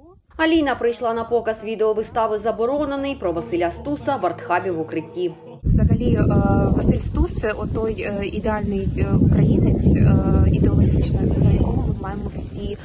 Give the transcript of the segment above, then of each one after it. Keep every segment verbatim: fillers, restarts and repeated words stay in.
Аліна прийшла на показ відеовистави «Заборонений» про Василя Стуса в арт-хабі в Укритті. Взагалі, Василь Стус – це той ідеальний українець, ідеологічно, на якому ми маємо всі,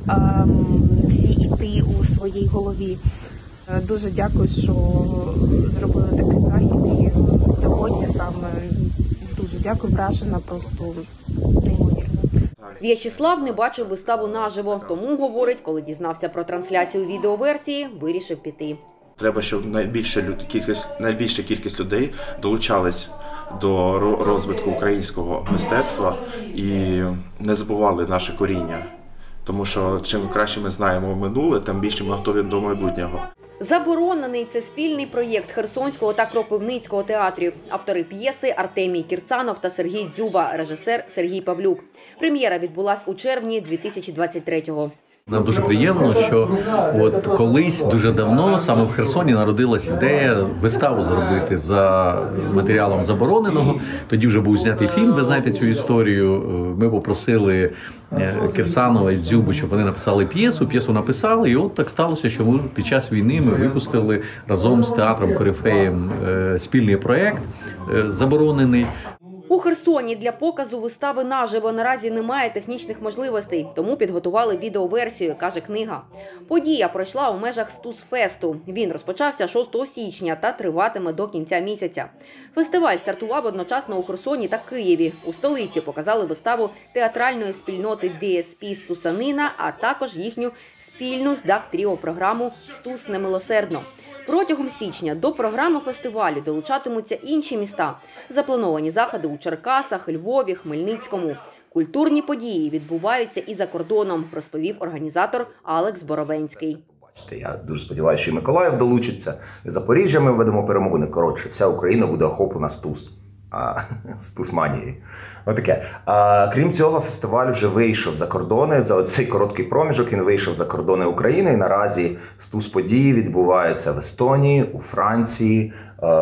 всі йти у своїй голові. Дуже дякую, що зробили такий захід. І сьогодні саме дуже дякую, вражена, просто неймовірно. В'ячеслав не бачив виставу наживо, тому, говорить, коли дізнався про трансляцію відеоверсії, вирішив піти. Треба, щоб найбільша кількість, найбільша кількість людей долучались до розвитку українського мистецтва і не забували наше коріння. Тому що чим краще ми знаємо минуле, тим більше ми готові до майбутнього. «Заборонений» – це спільний проєкт Херсонського та Кропивницького театрів. Автори п'єси – Артемій Кірсанов та Сергій Дзюба, режисер – Сергій Павлюк. Прем'єра відбулась у червні дві тисячі двадцять третього. Нам дуже приємно, що от колись дуже давно саме в Херсоні народилась ідея виставу зробити за матеріалом «Забороненого». Тоді вже був знятий фільм, ви знаєте цю історію. Ми попросили Кірсанова і Дзюбу, щоб вони написали п'єсу. П'єсу написали, і от так сталося, що ми під час війни ми випустили разом з театром «Корифеєм» спільний проєкт «Заборонений». У Херсоні для показу вистави наживо наразі немає технічних можливостей, тому підготували відеоверсію, каже книга. Подія пройшла у межах Стусфесту. Він розпочався шостого січня та триватиме до кінця місяця. Фестиваль стартував одночасно у Херсоні та Києві. У столиці показали виставу театральної спільноти ді ес пі «Стусанина», а також їхню спільну з ДАК-тріо програму «Стус немилосердно». Протягом січня до програми фестивалю долучатимуться інші міста. Заплановані заходи у Черкасах, Львові, Хмельницькому. Культурні події відбуваються і за кордоном, розповів організатор Алекс Боровенський. Я дуже сподіваюся, що і Миколаїв долучиться, і Запоріжжя ми введемо перемогу. Не коротше, вся Україна буде охоплена Стус. А, Стусманією. Отаке. А, крім цього, фестиваль вже вийшов за кордони. За цей короткий проміжок він вийшов за кордони України. І наразі Стус-події відбуваються в Естонії, у Франції,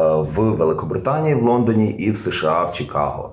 в Великобританії, в Лондоні і в США, в Чикаго.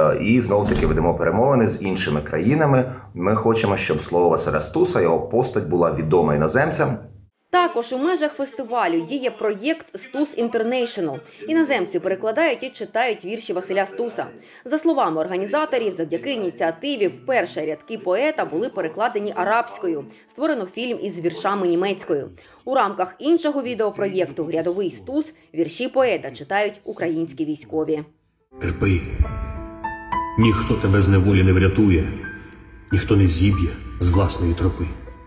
І знову-таки ведемо перемовини з іншими країнами. Ми хочемо, щоб слово Василя Стуса, його постать була відома іноземцям. Також у межах фестивалю діє проєкт «Стус Інтернейшнл». Іноземці перекладають і читають вірші Василя Стуса. За словами організаторів, завдяки ініціативі вперше рядки поета були перекладені арабською. Створено фільм із віршами німецькою. У рамках іншого відеопроєкту «Рядовий Стус» вірші поета читають українські військові. Терпи. Ніхто тебе з неволі не врятує, ніхто не зіб'є з власної тропи.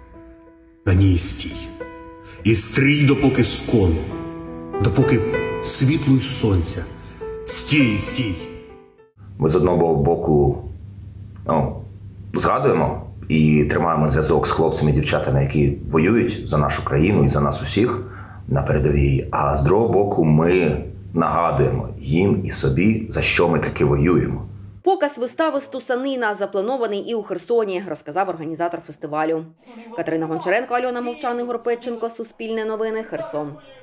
На ній стій. І стрій, допоки скону, допоки світло й сонця. Стій, стій. Ми з одного боку ну, згадуємо і тримаємо зв'язок з хлопцями і дівчатами, які воюють за нашу країну і за нас усіх на передовій. А з другого боку ми нагадуємо їм і собі, за що ми таки воюємо. Показ вистави «Стусанина» запланований і у Херсоні, розказав організатор фестивалю. Катерина Гончаренко, Альона Мовчан, Ігор Петченко, Суспільне новини, Херсон.